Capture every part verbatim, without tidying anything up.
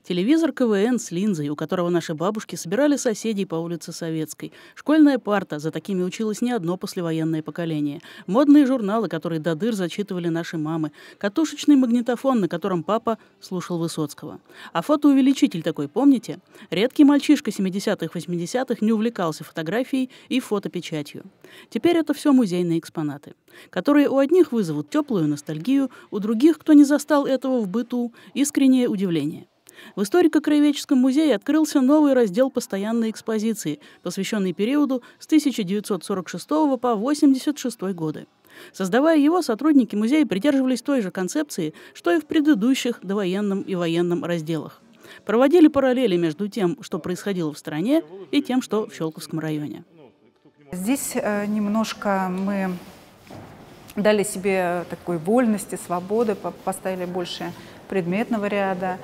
Телевизор ка вэ эн с линзой, у которого наши бабушки собирали соседей по улице Советской. Школьная парта, за такими училось не одно послевоенное поколение. Модные журналы, которые до дыр зачитывали наши мамы. Катушечный магнитофон, на котором папа слушал Высоцкого. А фотоувеличитель такой, помните? Редкий мальчишка семидесятых-восьмидесятых не увлекался фотографией и фотопечатью. Теперь это все музейные экспонаты, которые у одних вызовут теплую ностальгию, у других, кто не застал этого в быту, искреннее удивление. В историко-краеведческом музее открылся новый раздел постоянной экспозиции, посвященный периоду с тысяча девятьсот сорок шестого по восемьдесят шестой годы. Создавая его, сотрудники музея придерживались той же концепции, что и в предыдущих довоенном и военном разделах. Проводили параллели между тем, что происходило в стране, и тем, что в Щелковском районе. Здесь немножко мы дали себе такой вольности, свободы, поставили больше предметного ряда,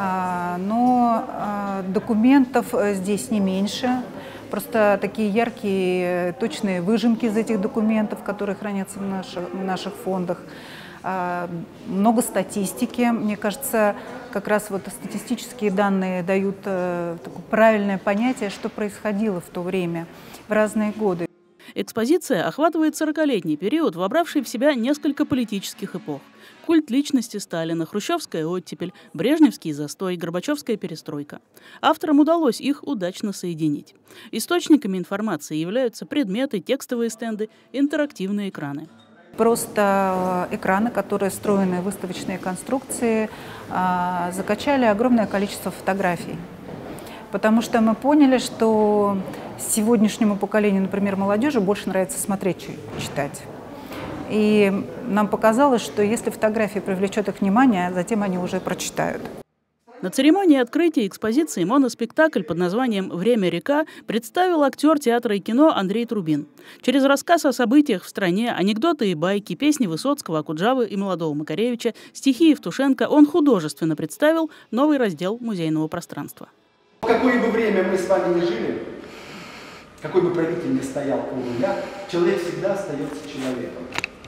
но документов здесь не меньше. Просто такие яркие, точные выжимки из этих документов, которые хранятся в наших, в наших фондах. Много статистики. Мне кажется, как раз вот статистические данные дают такое правильное понятие, что происходило в то время, в разные годы. Экспозиция охватывает сорокалетний период, вобравший в себя несколько политических эпох. Культ личности Сталина, хрущевская оттепель, брежневский застой, горбачевская перестройка. Авторам удалось их удачно соединить. Источниками информации являются предметы, текстовые стенды, интерактивные экраны. Просто экраны, которые встроены в выставочные конструкции, закачали огромное количество фотографий. Потому что мы поняли, что сегодняшнему поколению, например, молодежи, больше нравится смотреть, чем читать. И нам показалось, что если фотография привлечет их внимание, затем они уже прочитают. На церемонии открытия экспозиции моноспектакль под названием «Время-река» представил актер театра и кино Андрей Трубин. Через рассказ о событиях в стране, анекдоты и байки, песни Высоцкого, Окуджавы и молодого Макаревича, стихи Евтушенко он художественно представил новый раздел музейного пространства. В какое бы время мы с вами не жили, какой бы правитель ни стоял у руля, человек всегда остается человеком.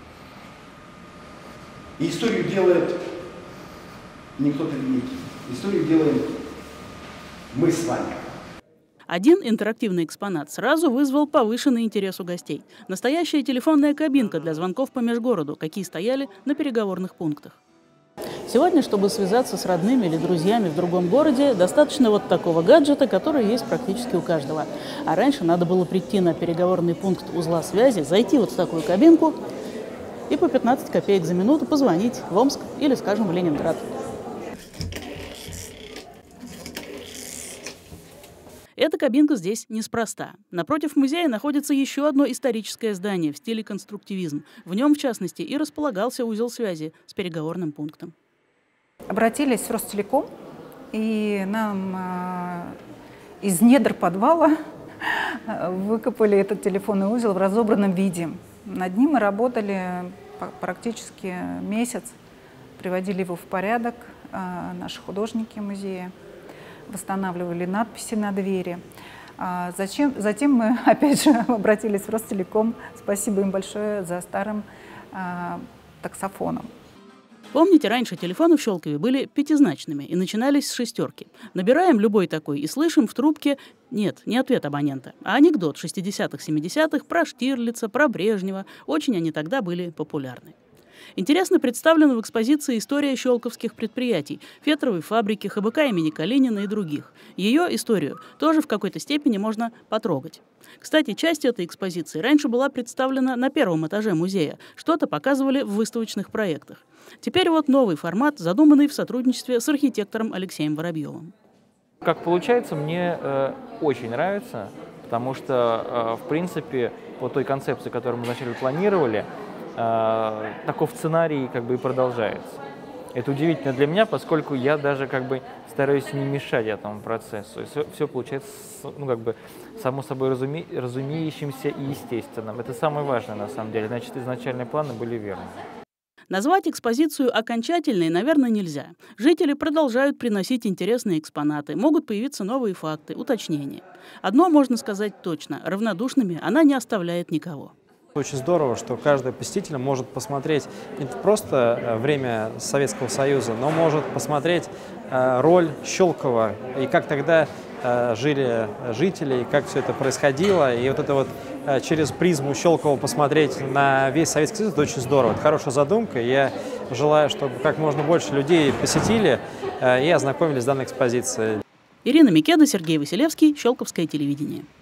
И историю делает не кто-то великий. Историю делаем мы с вами. Один интерактивный экспонат сразу вызвал повышенный интерес у гостей. Настоящая телефонная кабинка для звонков по межгороду, какие стояли на переговорных пунктах. Сегодня, чтобы связаться с родными или друзьями в другом городе, достаточно вот такого гаджета, который есть практически у каждого. А раньше надо было прийти на переговорный пункт узла связи, зайти вот в такую кабинку и по пятнадцать копеек за минуту позвонить в Омск или, скажем, в Ленинград. Эта кабинка здесь неспроста. Напротив музея находится еще одно историческое здание в стиле конструктивизм. В нем, в частности, и располагался узел связи с переговорным пунктом. Обратились в Ростелеком, и нам э, из недр подвала выкопали этот телефонный узел в разобранном виде. Над ним мы работали практически месяц, приводили его в порядок, э, наши художники музея. Восстанавливали надписи на двери. А зачем, затем мы опять же обратились в Ростелеком. Спасибо им большое за старым а, таксофоном. Помните, раньше телефоны в Щелкове были пятизначными и начинались с шестерки. Набираем любой такой и слышим в трубке нет, не ответ абонента, а анекдот шестидесятых-семидесятых про Штирлица, про Брежнева. Очень они тогда были популярны. Интересно представлена в экспозиции история щелковских предприятий, фетровой фабрики, ха бэ ка имени Калинина и других. Ее историю тоже в какой-то степени можно потрогать. Кстати, часть этой экспозиции раньше была представлена на первом этаже музея, что-то показывали в выставочных проектах. Теперь вот новый формат, задуманный в сотрудничестве с архитектором Алексеем Воробьевым. Как получается, мне э, очень нравится, потому что, э, в принципе, по той концепции, которую мы вначале планировали, таков сценарий как бы и продолжается. Это удивительно для меня, поскольку я даже как бы стараюсь не мешать этому процессу. И все, все получается, ну, как бы само собой разуме, разумеющимся и естественным. Это самое важное на самом деле. Значит, изначальные планы были верны. Назвать экспозицию окончательной, наверное, нельзя. Жители продолжают приносить интересные экспонаты, могут появиться новые факты, уточнения. Одно можно сказать точно – равнодушными она не оставляет никого. Очень здорово, что каждый посетитель может посмотреть не просто время Советского Союза, но может посмотреть роль Щелково и как тогда жили жители, и как все это происходило. И вот это вот через призму Щелково посмотреть на весь Советский Союз, это очень здорово. Это хорошая задумка. Я желаю, чтобы как можно больше людей посетили и ознакомились с данной экспозицией. Ирина Микеда, Сергей Василевский, Щелковское телевидение.